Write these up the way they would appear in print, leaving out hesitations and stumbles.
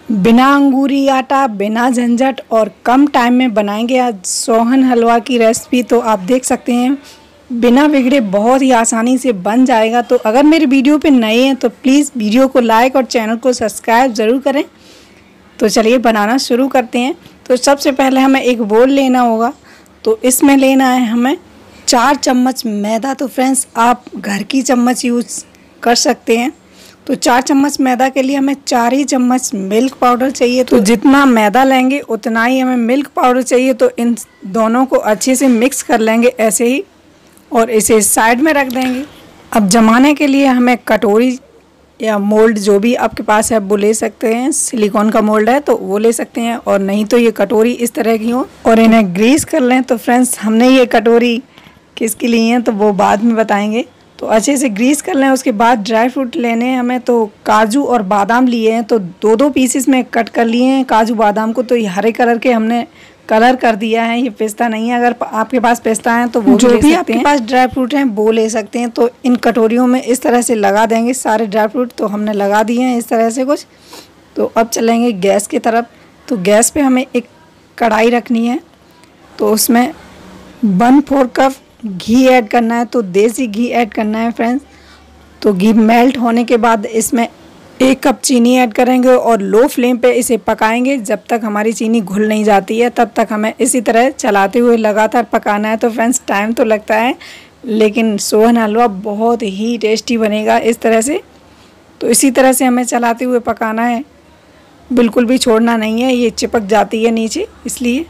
बिना अंगूरी आटा, बिना झंझट और कम टाइम में बनाएंगे आज सोहन हलवा की रेसिपी। तो आप देख सकते हैं बिना बिगड़े बहुत ही आसानी से बन जाएगा। तो अगर मेरे वीडियो पे नए हैं तो प्लीज़ वीडियो को लाइक और चैनल को सब्सक्राइब ज़रूर करें। तो चलिए बनाना शुरू करते हैं। तो सबसे पहले हमें एक बोल लेना होगा। तो इसमें लेना है हमें 4 चम्मच मैदा। तो फ्रेंड्स आप घर की चम्मच यूज़ कर सकते हैं। तो 4 चम्मच मैदा के लिए हमें 4 ही चम्मच मिल्क पाउडर चाहिए। तो जितना मैदा लेंगे उतना ही हमें मिल्क पाउडर चाहिए। तो इन दोनों को अच्छे से मिक्स कर लेंगे ऐसे ही और इसे साइड में रख देंगे। अब जमाने के लिए हमें कटोरी या मोल्ड जो भी आपके पास है वो ले सकते हैं। सिलिकॉन का मोल्ड है तो वो ले सकते हैं, और नहीं तो ये कटोरी इस तरह की हो, और इन्हें ग्रीस कर लें। तो फ्रेंड्स हमने ये कटोरी किसकी ली है तो वो बाद में बताएंगे। तो अच्छे से ग्रीस कर लें। उसके बाद ड्राई फ्रूट लेने हैं हमें। तो काजू और बादाम लिए हैं, तो 2-2 पीसेस में कट कर लिए हैं काजू बादाम को। तो ये हरे कलर के हमने कलर कर दिया है, ये पिस्ता नहीं है। अगर आपके पास पिस्ता है तो वो जो भी आपके पास ड्राई फ्रूट हैं वो ले सकते हैं। तो इन कटोरियों में इस तरह से लगा देंगे सारे ड्राई फ्रूट। तो हमने लगा दिए हैं इस तरह से कुछ। तो अब चलेंगे गैस की तरफ। तो गैस पे हमें एक कढ़ाई रखनी है। तो उसमें 1/4 कप घी ऐड करना है। तो देसी घी ऐड करना है फ्रेंड्स। तो घी मेल्ट होने के बाद इसमें 1 कप चीनी ऐड करेंगे और लो फ्लेम पे इसे पकाएंगे जब तक हमारी चीनी घुल नहीं जाती है। तब तक हमें इसी तरह चलाते हुए लगातार पकाना है। तो फ्रेंड्स टाइम तो लगता है, लेकिन सोहन हलवा बहुत ही टेस्टी बनेगा इस तरह से। तो इसी तरह से हमें चलाते हुए पकाना है, बिल्कुल भी छोड़ना नहीं है, ये चिपक जाती है नीचे इसलिए।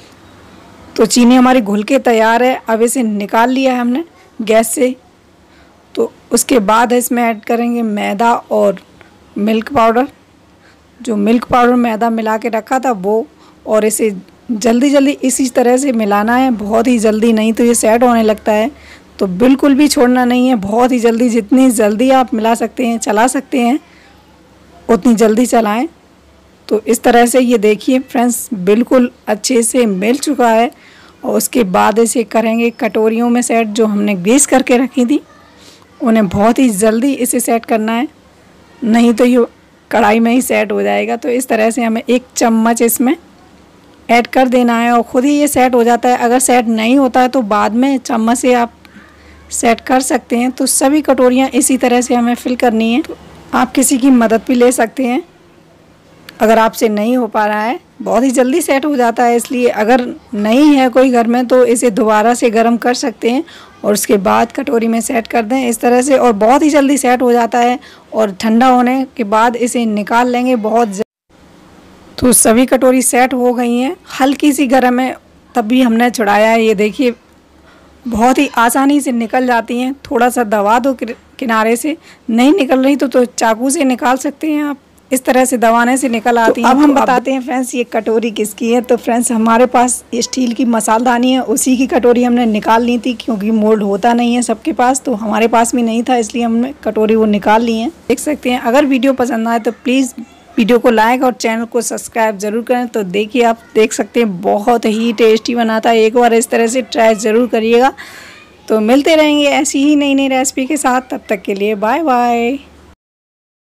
तो चीनी हमारी घुल के तैयार है। अब इसे निकाल लिया है हमने गैस से। तो उसके बाद इसमें ऐड करेंगे मैदा और मिल्क पाउडर। जो मिल्क पाउडर मैदा मिला के रखा था वो, और इसे जल्दी जल्दी इसी तरह से मिलाना है, बहुत ही जल्दी, नहीं तो ये सेट होने लगता है। तो बिल्कुल भी छोड़ना नहीं है, बहुत ही जल्दी, जितनी जल्दी आप मिला सकते हैं चला सकते हैं उतनी जल्दी चलाएं। तो इस तरह से ये देखिए फ्रेंड्स बिल्कुल अच्छे से मिल चुका है। और उसके बाद इसे करेंगे कटोरियों में सेट, जो हमने ग्रीस करके रखी थी उन्हें बहुत ही जल्दी इसे सेट करना है, नहीं तो ये कढ़ाई में ही सेट हो जाएगा। तो इस तरह से हमें 1 चम्मच इसमें ऐड कर देना है और ख़ुद ही ये सेट हो जाता है। अगर सेट नहीं होता है तो बाद में चम्मच से आप सेट कर सकते हैं। तो सभी कटोरियाँ इसी तरह से हमें फिल करनी है। तो आप किसी की मदद भी ले सकते हैं अगर आपसे नहीं हो पा रहा है, बहुत ही जल्दी सेट हो जाता है। इसलिए अगर नहीं है कोई घर में तो इसे दोबारा से गर्म कर सकते हैं और उसके बाद कटोरी में सेट कर दें इस तरह से, और बहुत ही जल्दी सेट हो जाता है। और ठंडा होने के बाद इसे निकाल लेंगे बहुत जल्दी। तो सभी कटोरी सेट हो गई हैं, हल्की सी गर्म है तब भी हमने छुड़ाया है। ये देखिए बहुत ही आसानी से निकल जाती हैं। थोड़ा सा दबा दो किनारे से, नहीं निकल रही तो चाकू से निकाल सकते हैं आप, इस तरह से दबाने से निकल आती है। अब हम बताते हैं फ्रेंड्स ये कटोरी किसकी है। तो फ्रेंड्स हमारे पास स्टील की मसालदानी है, उसी की कटोरी हमने निकाल ली थी, क्योंकि मोल्ड होता नहीं है सबके पास। तो हमारे पास भी नहीं था, इसलिए हमने कटोरी वो निकाल ली है। देख सकते हैं। अगर वीडियो पसंद आए तो प्लीज़ वीडियो को लाइक और चैनल को सब्सक्राइब ज़रूर करें। तो देखिए आप देख सकते हैं बहुत ही टेस्टी बनाता है। एक बार इस तरह से ट्राई ज़रूर करिएगा। तो मिलते रहेंगे ऐसी ही नई नई रेसिपी के साथ। तब तक के लिए बाय बाय।